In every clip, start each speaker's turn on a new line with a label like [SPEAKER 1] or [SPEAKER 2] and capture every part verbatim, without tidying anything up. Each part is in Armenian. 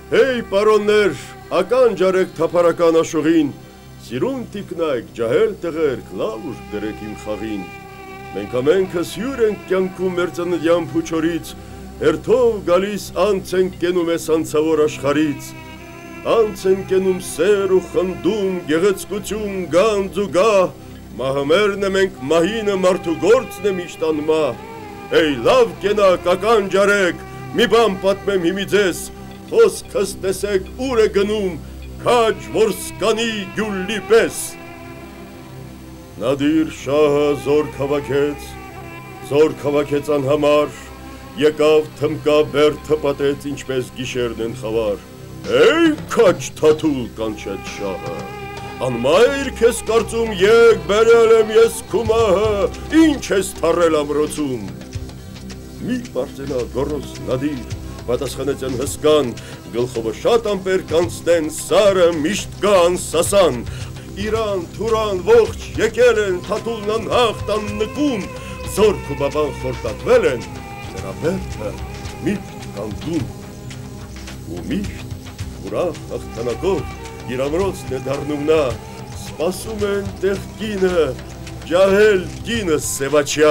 [SPEAKER 1] Հեյ պարոններ, ականջ արեք թափառական աշուղին, սիրուն տիկնայք, ջահել տղերք, լավ ուժ դրեք իմ խաղին։ Մենք ամենքս հյուր ենք կյանքում մեր ծննդյան փուչորից, հերթով գալիս անց ենք կենում ես անցավոր աշխարից, անց ենք կենում սեր ու խնդում, գեղեցկություն, գանձ ու գահ, մահմերն է մենք մահինը մարդու գործն է միշտ անմահ։ Հեյ լավ կենակ, ականջ արեք, մի բան պատմեմ հիմի ձեզ, խոսքս տեսեք ուր է գնում, քաջ որ սկանի գյուլի պես։ Նադիր շահը զորք հավաքեց, զորք հավաքեց անհամար, եկավ թմկա բերդը պատեց ինչպես գիշերն են խավար։ Էй քաջ թաթուլ կանչեց շահը, անմայր քեզ կարծում եկ բերել եմ ես քու մահը, ինչ ես թառել ամրոցում։ Մի պարծենա գոռոզ Նադիր, պատասխանեց են հսկան, գլխովը շատ ամպեր կանցնեն, սարը միշտ կան սասան, իրան, թուրան, ողջ եկել են, թաթուլն անհաղթ աննկում, զորք ու բաբան խորտակվել են, նրա բերդը միշտ կանգուն, ու միշտ ուրախ հաղթանակով իր ամրոցն է դառնում նա, սպասում են տեղ կինը, ջահել կինը սևաչյա։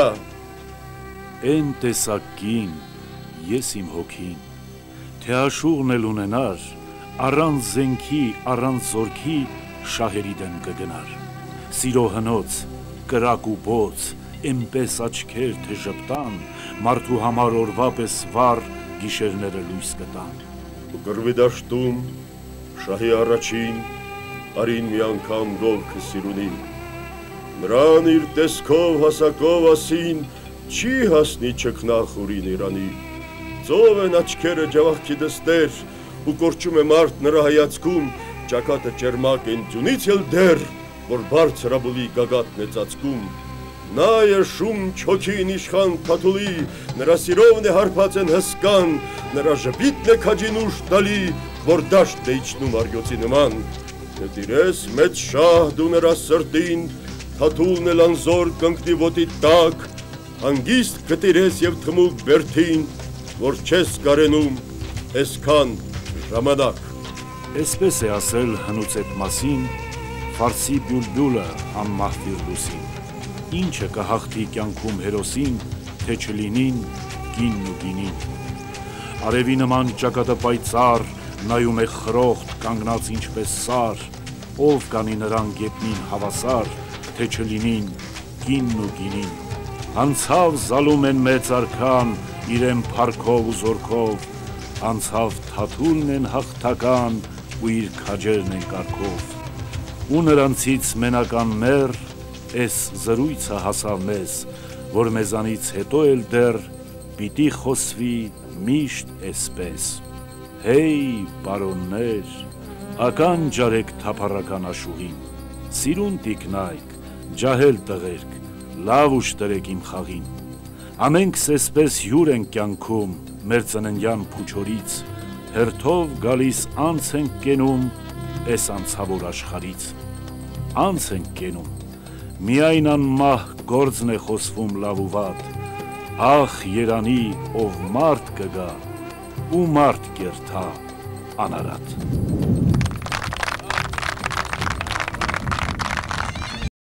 [SPEAKER 2] Են տեսակ կին, ես իմ հոգին, թե աշուղն էլ ունենար, առանց զենքի, առանց զորքի շահերի դեմ կգնար։ Սիրո հնոց, կրակ ու բոց, էնպես աչքեր թե ժպտան, մարդու համար օրվա պես վառ գիշերները լույս կտան։
[SPEAKER 1] Ու կռվի դաշտում, շահի առաջին, արին մի անգամ գովքը սիրունին, նրան իր տեսքով հասակով ասին, չի հասնի չքնախուրին Իրանի, ծով են աչքերը ջավախքի դստեր, ու կորչում է մարդ նրա հայացքում, ճակատը ճերմակ են ձյունից էլ դեր, որ բարձրաբուլի գագատն է ծածկում, նա է շում չոքին իշխան թաթուլի, նրա սիրովն է հարբած են հսկան, նրա ժպիտն է քաջին ուժ տալի, որ դաշտ է իջնում առյուծի նման, նետիրես մեծ շահ դու նրա սրտին, թաթուլն էլ անզոր կընկնի ոտի տակ, հանգիստ կտիրես և թմուկ բերդին, որ չես կարենում այսքան ժամանակ։
[SPEAKER 2] Այսպես է ասել հնուց էդ մասին Ֆարսի բյուլբյուլը անմահ Ֆիրդուսին, ինչը կհաղթի կյանքում հերոսին, թե չլինին կինն ու գինին։ Արևի նման ճակատը պայծառ, նայում է խրոխտ, կանգնած ինչպես սար, ով կանի նրան գետնին հավասար, թե չլինին կինն ու գինին։ Անցավ զալում են մեծ արքան, իրեն փառքով ու զորքով, անցավ թաթուլն են հաղթական ու իր քաջերն են կարգով, ու նրանցից մենական մեր, էս զրույցը հասավ մեզ, որ մեզանից հետո էլ դեռ պիտի խոսվի միշտ էսպես։ Հեյ պարոններ, ականջ արեք թափառական աշուղին, սիրուն տիկնայք, ջահել տղերք, լավ ուժ տրեք իմ խաղին, ամենքս էսպես հյուր ենք կյանքում, մեր ծննդյան փուչորից, հերթով գալիս անց ենք կենում, էս անցավոր աշխարից, անց ենք կենում, միայն անմահ գործն է խոսվում լավ ու վատ, ախ երանի, ով մարդ կգա, ու մարդ կերթա անարատ։